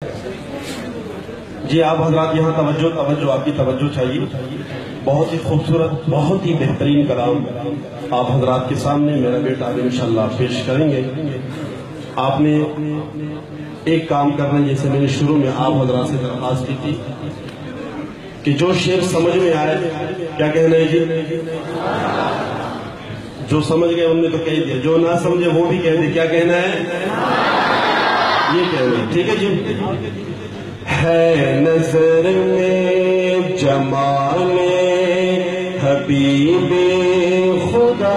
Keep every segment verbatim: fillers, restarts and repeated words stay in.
جی آپ حضرات یہاں توجہ توجہ آپ کی توجہ چاہیے. بہت ہی خوبصورت بہت ہی بہترین کلام آپ حضرات کے سامنے میرا بیٹا انشاءاللہ پیش کریں گے. آپ نے ایک کام کرنا ہے، جیسے میں نے شروع میں آپ حضرات سے درخواست کی تھی کہ جو شعر سمجھ میں آئے کیا کہنا ہے جی، جو سمجھ گئے ان نے تو کہہ دیا، جو نہ سمجھے وہ بھی کہہ دے. کیا کہنا ہے؟ یہ کہنا ہے. ٹھیک ہے جی. ہے نظر میں جمال حبیب خدا،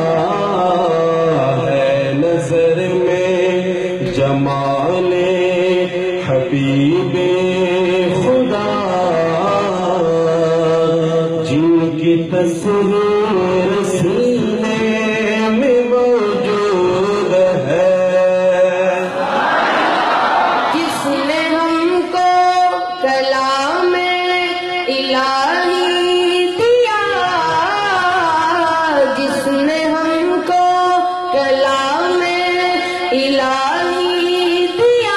ہے نظر میں جمال حبیب خدا، جن کی تصویر سینے میں موجود ہے، جس نے ہم کو کلام الہی دیا، جس نے ہم کو کلام الہی دیا،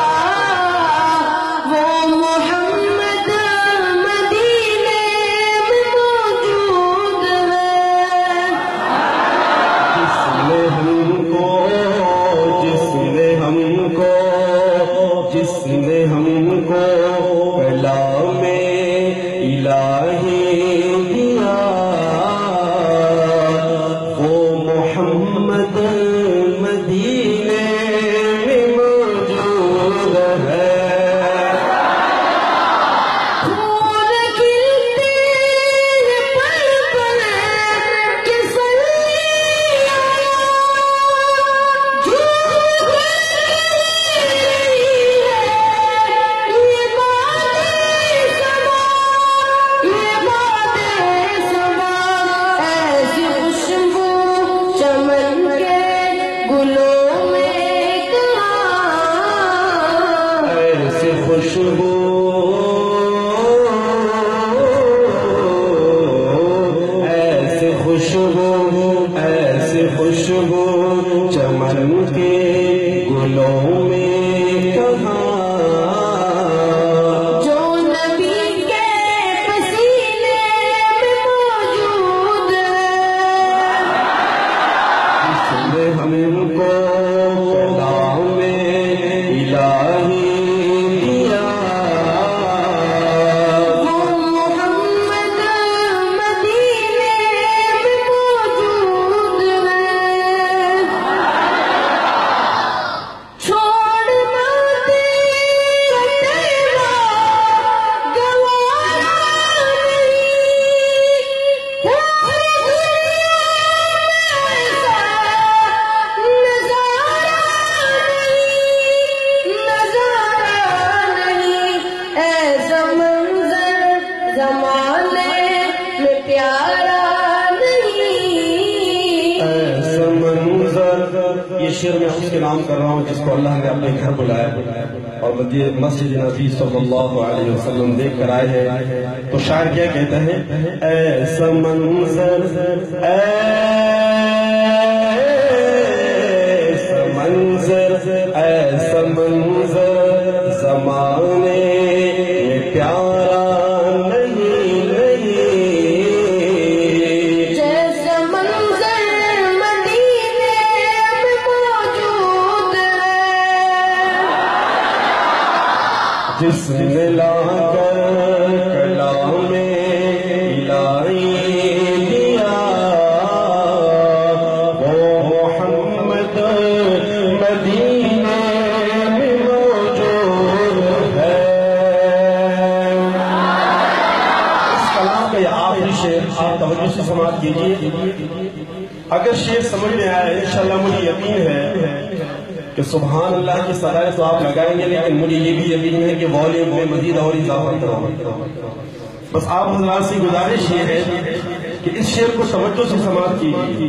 وہ محمد مدینے میں موجود ہے. جس نے ہم کو جس نے ہم کو جس نے ہم کو کلام الہی دیا، وہ محمد مدینے میں موجود ہے. پھول کھلتے ہیں پل پل کے سلیاں، جھوم رہی ہے یہ باتیں سبا، یہ باتیں سبا. ایسی خوشبو چمن کے گلوں میں کہاں، ایسے خوشبو ایسے خوشبو ایسے خوشبو چمن کے گلوں میں کہاں، جو نبی کے پسینے میں موجود ہے. جس نے ہم کو کلام الہی دیا، وہ محمد مدینے میں موجود ہے. چھوڑ ماتے تیرا گوارا نہیں، ایسا نظارہ نہیں، ایسا منظر زمانے میں پیارا نہیں. ایسا منظر. یہ شعر میں اس کے نام کر رہا ہوں جس کو اللہ نے اپنے گھر بلایا اور مسجد نبی صلی اللہ علیہ وسلم دیکھ کر آئے ہیں. تو شاعر کیا کہتا ہے؟ ایسا منظر ایسا منظر ایسا منظر زمانے میں پیارا نہیں نہیں. جیسا منظر مدینے میں موجود ہے، جس نے لا کر کلام الہی دیا، وہ محمد مدینے میں موجود ہے. اس کلام کا یہ آخری شعر آپ توجہ سے سماعت کیجیے. اگر شعر سمجھ میں آئے انشاءاللہ مجھے یقین ہے کہ سبحان اللہ کی صدائے تو آپ لگائیں گے، لیکن مجھے یہ بھی یقین ہے کہ والیوم میں مزید اور اضافہ کرو. بس آپ حضرات سے گزارش یہ ہے کہ اس شعر کو توجہ سے سماعت کیجیے،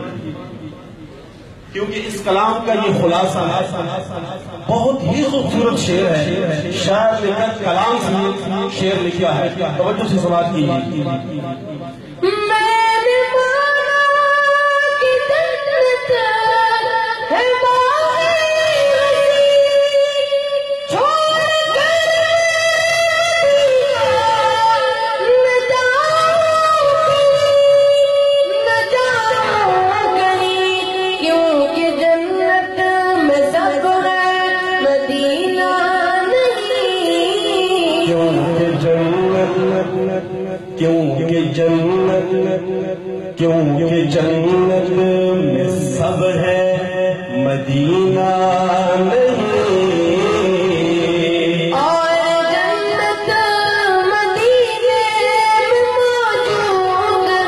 کیونکہ اس کلام کا یہ خلاصہ بہت ہی خوبصورت شعر ہے. شاعر نے کلام سے شعر لکھا ہے. توجہ سے سماعت کیجیے. میں نے مانا کہ جنت ہے باغ وسیع، چھوڑ کیونکہ جنت کیونکہ جنت میں سب ہے مدینہ نہیں، اور جنت مدینے میں موجود ہے۔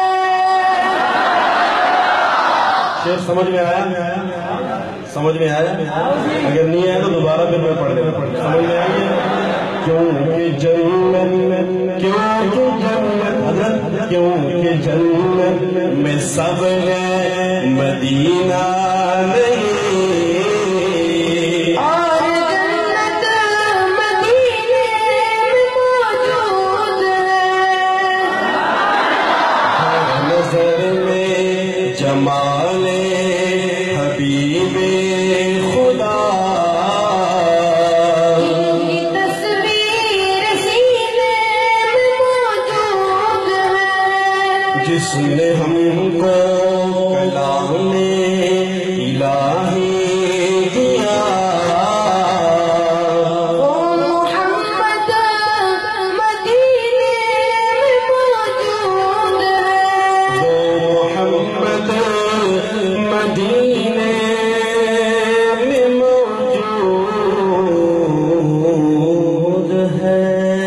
شعر سمجھ میں آیا؟ سمجھ میں آیا؟ اگر نہیں آیا تو دوبارہ پھر میں پڑھ لینا۔ سمجھ میں آئی؟ کیونکہ جنت کیونکہ جنت حضرت کیونکہ جنت میں سب ہے مدینہ نہیں، اور جنت مدینے میں موجود ہے۔ نظر میں جمال حبیب خدا، ان کی تصویر سینے میں موجود ہے۔ جس نے ہم کو کلام الہی دیا، وہ محمد مدینے میں موجود ہے۔ وہ محمد مدینے میں موجود ہے۔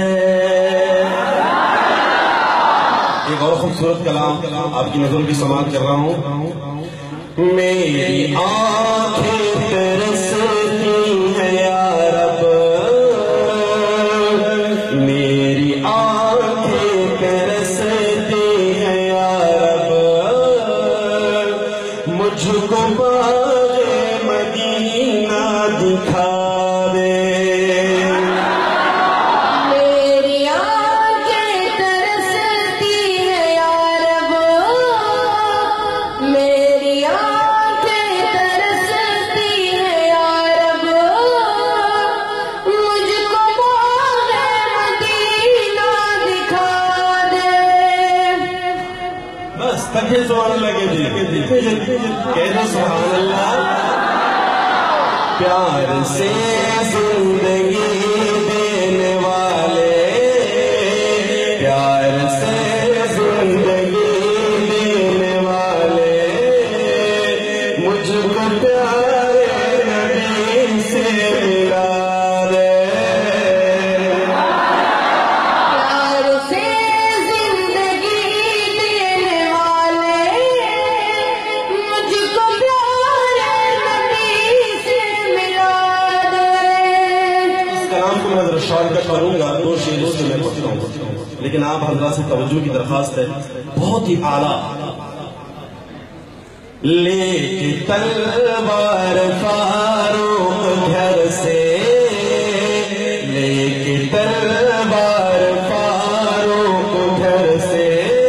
ایک اور خوبصورت کلام آپ کی نظروں کی سماعت کر رہا ہوں۔ میری آنکھیں ترستی ہیں یا رب، میری آنکھیں ترستی ہیں یا رب، مجھ کو باغ مدینہ دکھا دے۔ میری آنکھیں ترستی ہیں یا رب، میری آنکھیں ترستی ہیں یا رب، مجھ کو باغ مدینہ دکھا دے۔ بس تکے سبحان اللہ کے جی کہنا سبحان اللہ۔ پیار سے زندگی دینے والے، پیار سے زندگی دینے والے، مجھ کو پیارے نبی سے ملا دے۔ پیار سے زندگی دینے والے، مجھ کو پیارے نبی سے ملا دے۔ اس کلام کو میں ذرا شارٹ کٹ کروں گا، دو شعر اس کے میں پڑھتا ہوں، لیکن آپ حضرات سے توجہ کی درخواست ہے، بہت ہی اعلیٰ۔ لے کے تلوار فاروق گھر سے، لے کے تلوار فاروق گھر سے،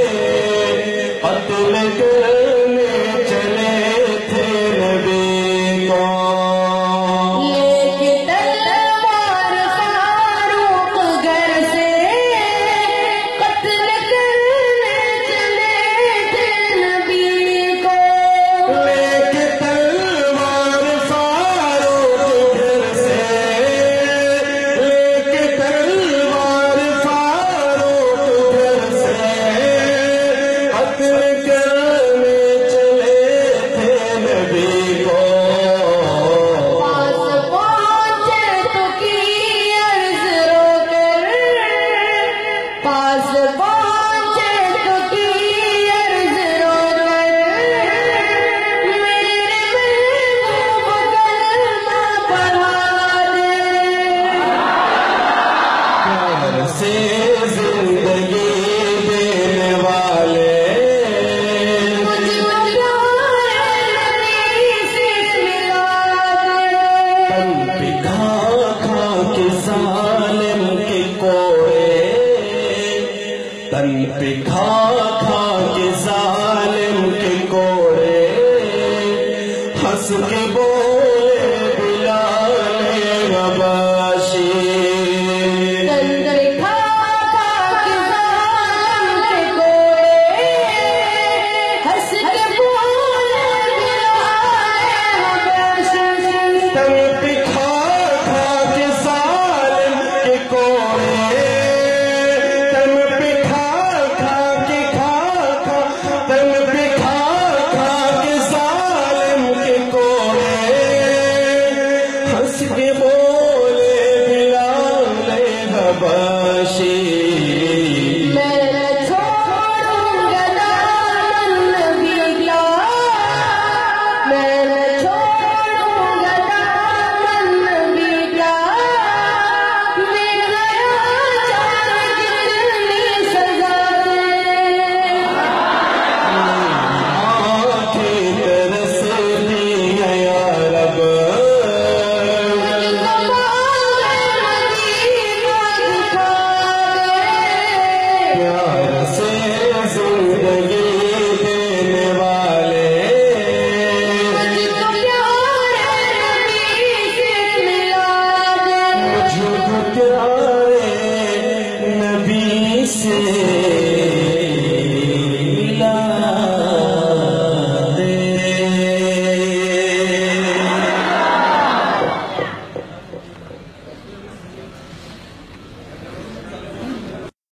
قتل کرنے چلے تھے نبی کو۔ لے کے تلوار فاروق گھر سے، قتل کرنے چلے تھے نبی کو۔ لے کے تلوار فاروق گھر سے، لے کے تلوار فاروق گھر سے، قتل کرنے چلے تھے نبی کو۔ پاس پہنچے تو کی عرض رو کر، پاس پہنچے تو کی عرض رو کر، میرے محبوب کلمہ پڑھا دے۔ پیار سے زندگی دینے والے، مجھ کو پیارے نبی سے ملا دے۔ تن پہ کھا کھا کے ظالم کے کوڑے، تن پہ کھا کھا کے ظالم کے کوڑے، ہنس کے بولے بلال حبشی۔ تندر کھا کھا کے ظالم کے کوڑے، ہنس کے بولے بلال حبشی۔ تن پہ کھا کھا کے ظالم کے کوڑے، سے